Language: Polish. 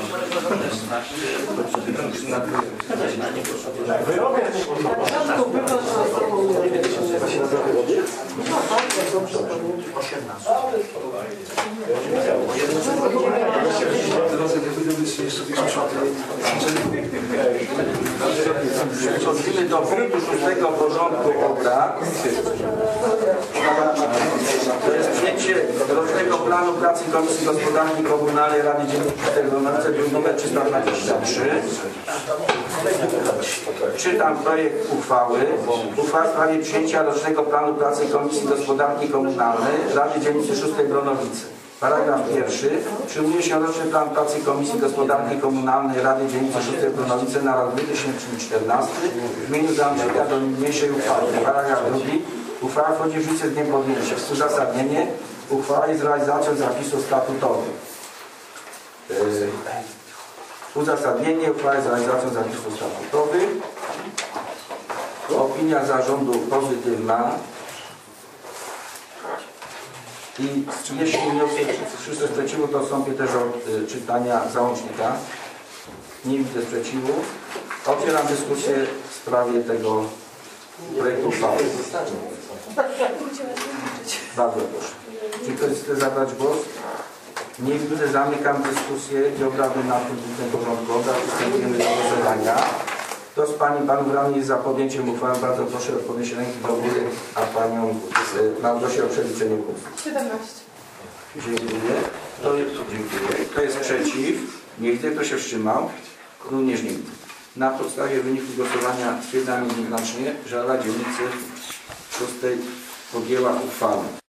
Przechodzimy do punktu 6 porządku obrad. To jest przyjęcie rocznego planu pracy Komisji Gospodarki Komunalnej Rady Dziennej Czerwonicy, druk nr 323. Czytam projekt uchwały. Uchwała w sprawie przyjęcia rocznego planu pracy Komisji Gospodarki Komunalnej Rady Dzielnicy 6 Bronowice. Paragraf pierwszy. Przyjmuje się roczny plan pracy Komisji Gospodarki Komunalnej Rady Dzielnicy 6 Bronowice na rok 2014 w imieniu załącznika do niniejszej uchwały. Paragraf drugi. Uchwała wchodzi w życie z dniem podjęcia. Uzasadnienie. Uchwała jest realizacją zapisów statutowych. Uzasadnienie. Uchwała jest realizacją zapisów statutowych. Opinia zarządu pozytywna. I jeśli wszyscy sprzeciwu, to wstąpię też od czytania załącznika. Nie widzę sprzeciwu. Otwieram dyskusję w sprawie tego projektu uchwały. Bardzo proszę. Czy ktoś chce zabrać głos? Nie widzę. Zamykam dyskusję i obrady na tym porządku obrad. Przystępujemy do głosowania. Kto z Pań i Panów radnych jest za podjęciem uchwały? Bardzo proszę o podniesienie ręki do góry, a Panią Małgosię o przeliczenie głosów. 17. Dziękuję. Kto jest przeciw? Nie widzę. Kto się wstrzymał? Również nie widzę. Na podstawie wyniku głosowania stwierdzam jednoznacznie, że Rada Dzielnicy 6 podjęła uchwałę.